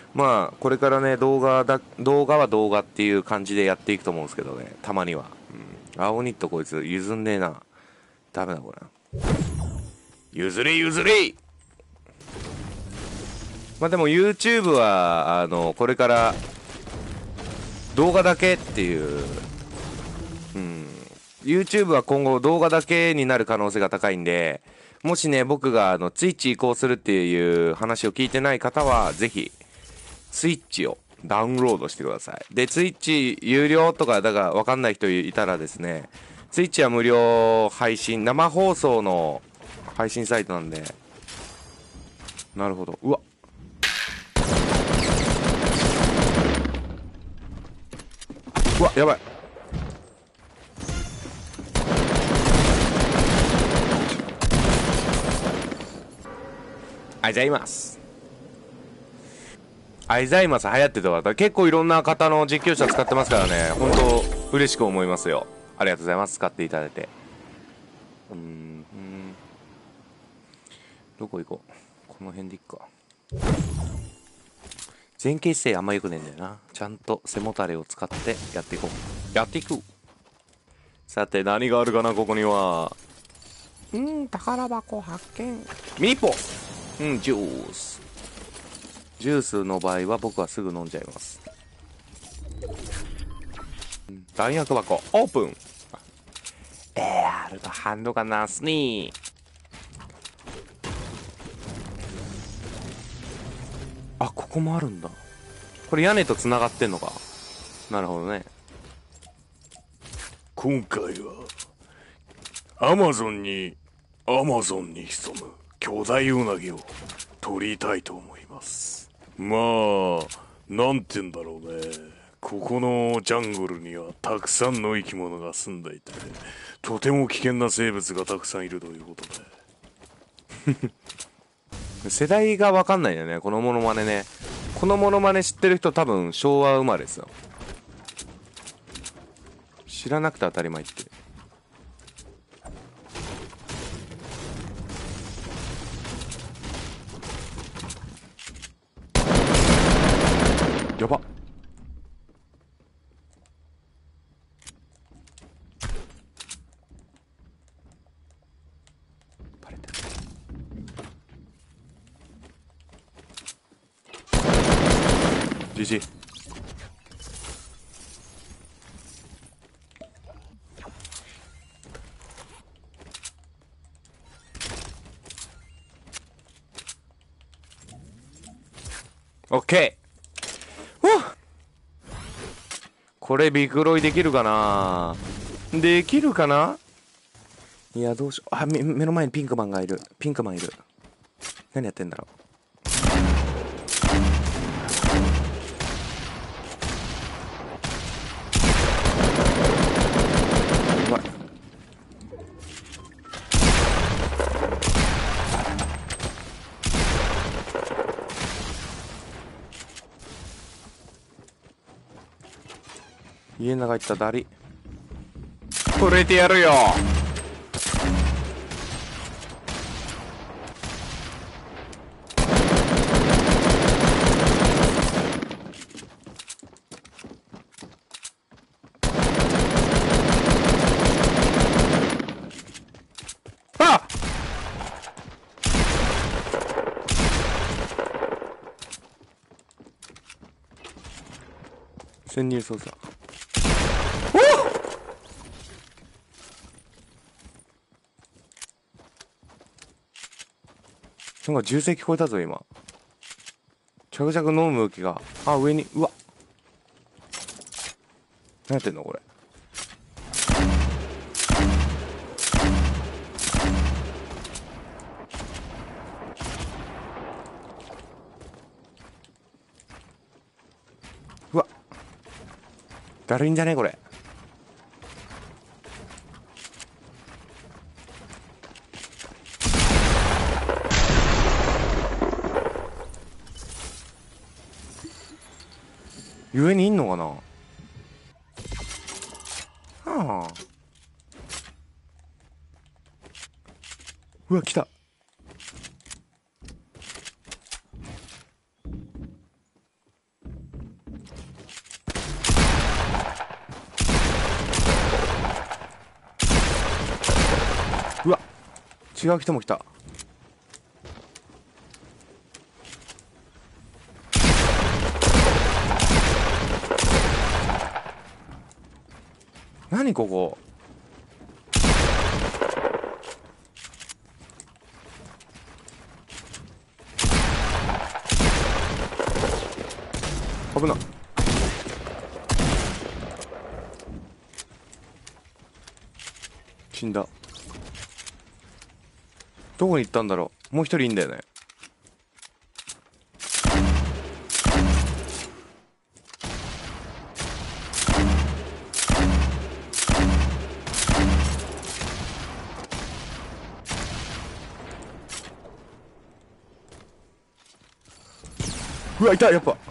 まあこれからね動画は動画っていう感じでやっていくと思うんですけどね、たまには。青ニットこいつ譲んねえな。ダメだこれ。譲れ譲れ。まあでも YouTube はこれから動画だけっていう、YouTube は今後動画だけになる可能性が高いんで、もしね僕がTwitch 移行するっていう話を聞いてない方はぜひスイッチをダウンロードしてください。で、スイッチ有料とか、だから分かんない人いたらですね、スイッチは無料配信、生放送の配信サイトなんで、なるほど。うわ。うわ、やばい。あいざいます。あいざいます流行ってたわ。結構いろんな方の実況者使ってますからね、本当嬉しく思いますよ。ありがとうございます。使っていただいて。どこ行こう。この辺で行くか。前傾姿勢あんま良くねえんだよな。ちゃんと背もたれを使ってやっていこう。やっていく。さて何があるかな、ここには。宝箱発見。ミニポ。ジュース。ジュースの場合は僕はすぐ飲んじゃいます。弾薬箱オープン。あるとハンドガンナスに。あ、ここもあるんだ。これ屋根と繋がってんのか。なるほどね。 今回はアマゾンに潜む巨大ウナギを取りたいと思います。まあなんて言うんだろうね、ここのジャングルにはたくさんの生き物が住んでいて、とても危険な生物がたくさんいるということで。 世代が分かんないよね、このモノマネね。このモノマネ知ってる人多分昭和生まれですよ。知らなくて当たり前って。やばっ。バレてる。GG。オッケー。これビクロイできるかな。できるかな。いやどうしよう。目の前にピンクマンがいる。ピンクマンいる。何やってんだろう。うまい。家の中行ったダリ。触れてやるよ。あっ。潜入捜査。なんか銃声聞こえたぞ今。着々飲む武器が。あ、上に。うわ。何やってんのこれ。うわ。だるいんじゃねこれ。上にいんのかな。はあ。うわ来た。 違う人も来た。何ここ。危な。死んだ。どこに行ったんだろう。もう一人いんだよね。うわ、いた。やっぱ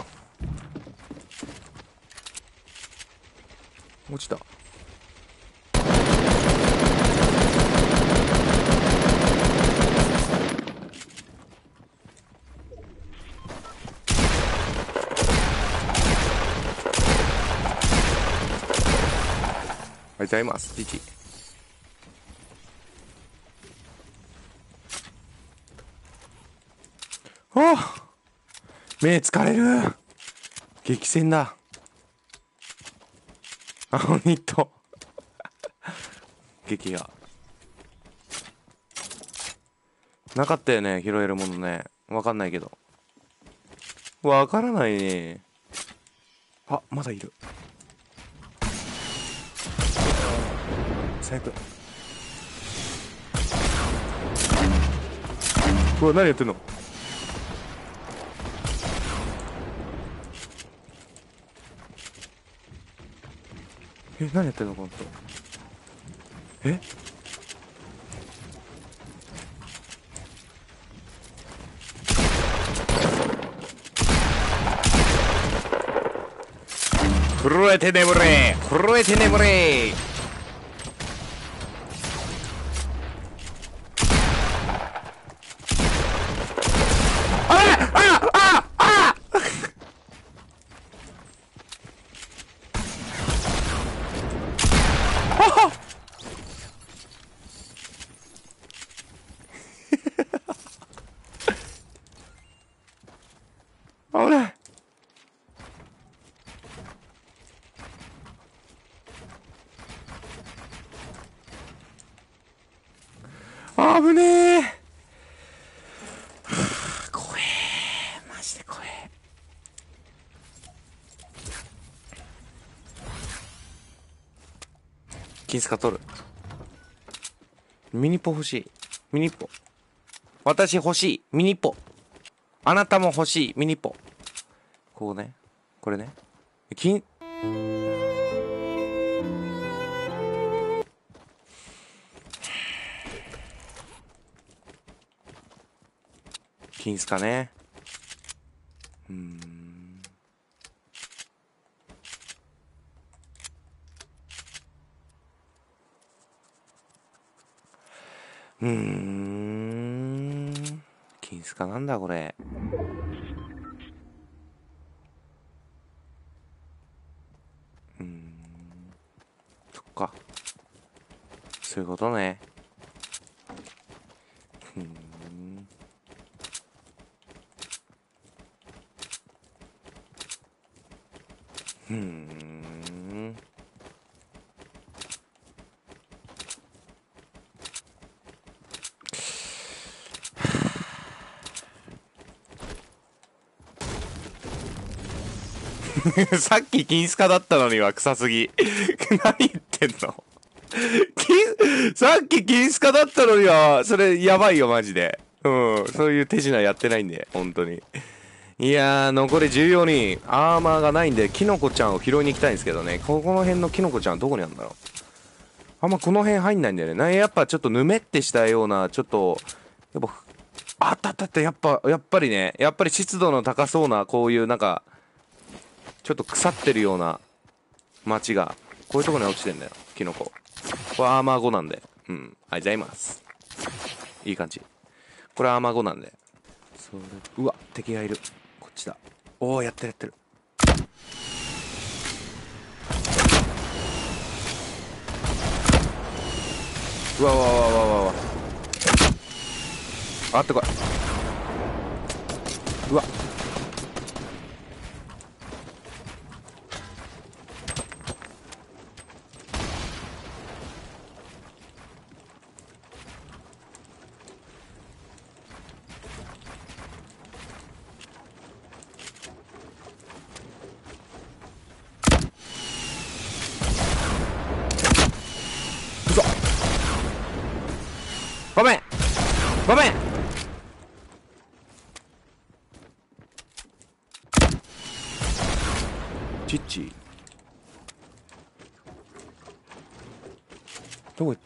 落ちた。ありがとうございます。父。ああ、目疲れる。激戦だ。ニット。激が。なかったよね、拾えるものね。わかんないけど。わからないね。あ、まだいる。最悪。うわ、何やってんの。何やってんのこの人。震えて眠れ、震えて眠れ。危ない。危ねえ。怖え。マジで怖え。金スカ取る。ミニポ欲しい。ミニポ。私欲しい。ミニポ。あなたも欲しい。ミニポ。こうね。これね。金スカね。金スカなんだこれ。そっか。そういうことね。さっき金スカだったのには臭すぎ。何言ってんの。さっき金スカだったのには、それやばいよ、マジで。そういう手品やってないんで、本当に。いやー、残り14人。アーマーがないんで、キノコちゃんを拾いに行きたいんですけどね。この辺のキノコちゃんどこにあるんだろう。あんまこの辺入んないんだよね。やっぱちょっとぬめってしたような、ちょっと、やっぱ、あったあったあった、やっぱりね、やっぱり湿度の高そうな、こういうなんか、ちょっと腐ってるような街が、こういうとこに落ちてんだよ、キノコ。これアーマー5なんで。ありがとうございます。いい感じ。これアーマー5なんで。うわ、敵がいる。こっちだ。おお、やってるやってる。うわうわうわうわうわ。 あってこい。うわ、嘘。ごめんごめん。チッチどこ行った？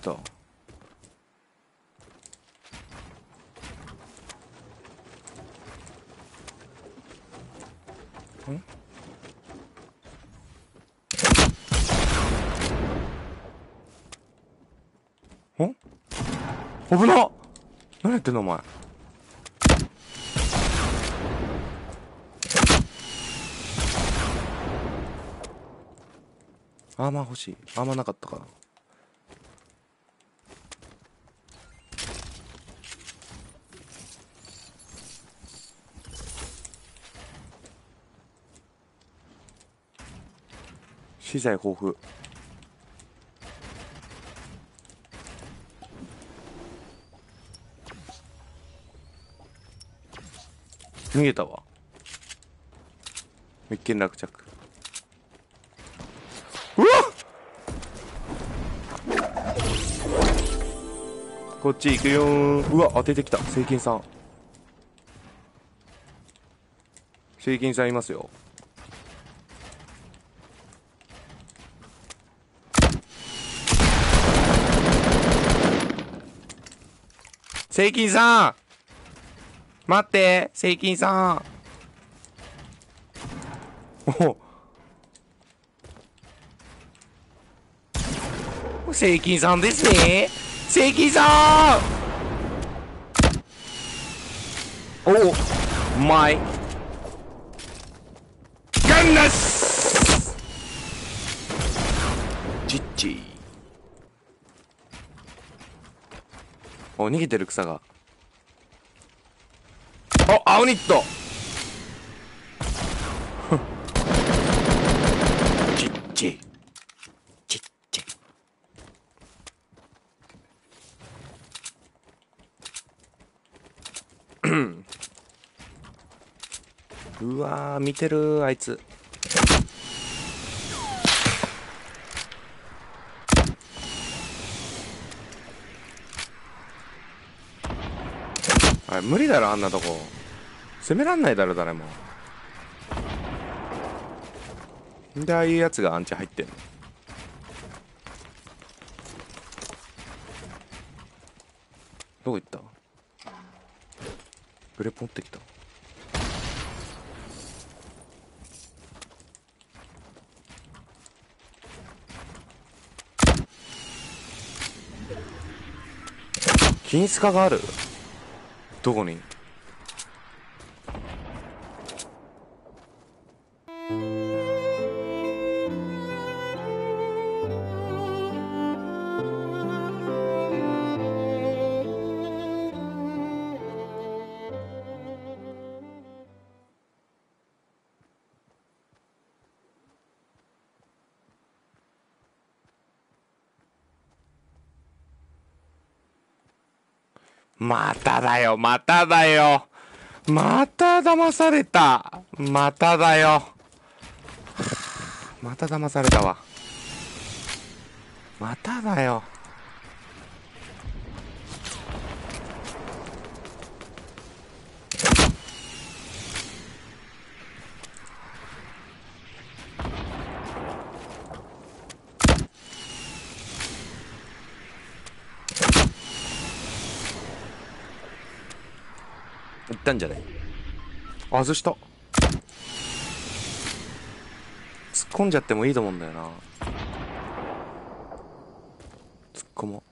ん危なっ。何やってんのお前。アーマー欲しい。アーマーなかったかな。資材豊富。逃げたわ。一件落着。うわっ、こっち行くよー。うわ、当ててきた。聖金さん。聖金さんいますよ。聖金さん待って、聖金さん。お、聖金さんですね。聖金さん。お、マイガンナスチッチ。お、逃げてる草が。お、青ニットチッチチッチ。うわー、見てるあいつ。あれ無理だろ、あんなとこ攻めらんないだろ誰も。んでああいうやつがアンチ入ってんの。どこ行った？グレポ持ってきた。金スカがある？どこに？まただよ、まただよ。また騙された。まただよ。また騙されたわ。まただよ。いったんじゃない？外した。突っ込んじゃってもいいと思うんだよな。突っ込もう。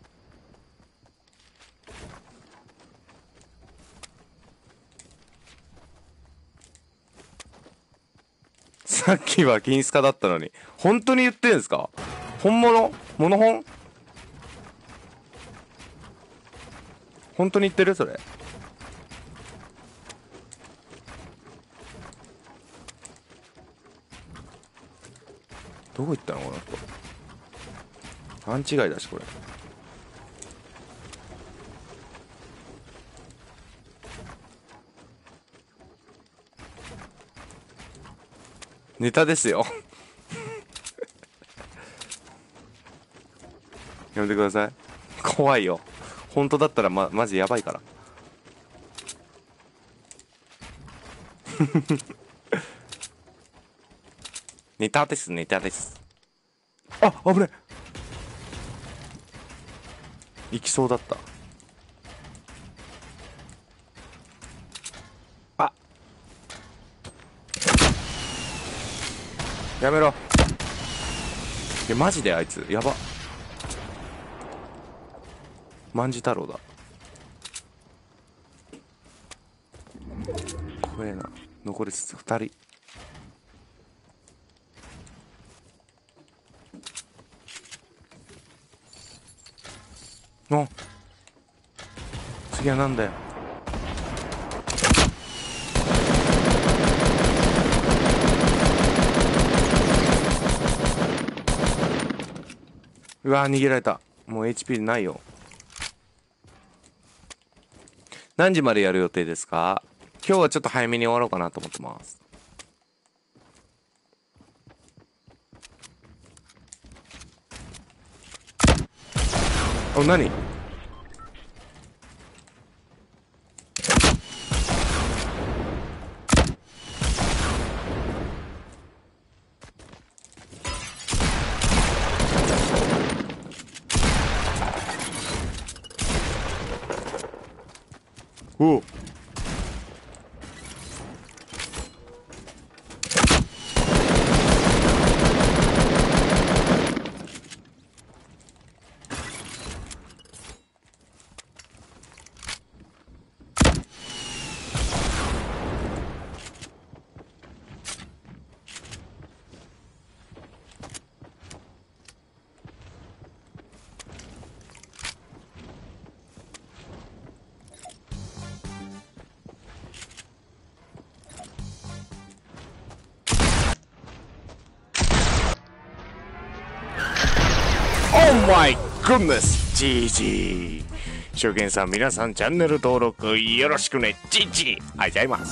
さっきは金スカだったのに。本当に言ってんすか？本物？モノホン？本当に言ってるそれ。 どこ行ったのこの人。勘違いだしこれ。ネタですよやめてください。怖いよ。本当だったらマジやばいからネタです、ネタです。あ、危ない。行きそうだった。あ、やめろ。いやマジであいつやば。万次太郎だ。怖えな。残り2人。お、次はなんだよ。うわー逃げられた。もう HP ないよ。何時までやる予定ですか？今日はちょっと早めに終わろうかなと思ってます。お、何？おう。Oh my goodness! GG! 初見さん皆さんチャンネル登録よろしくね。GG! ありがとうございます。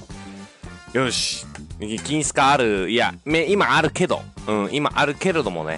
よし。金スカある。いや、今あるけど。今あるけれどもね。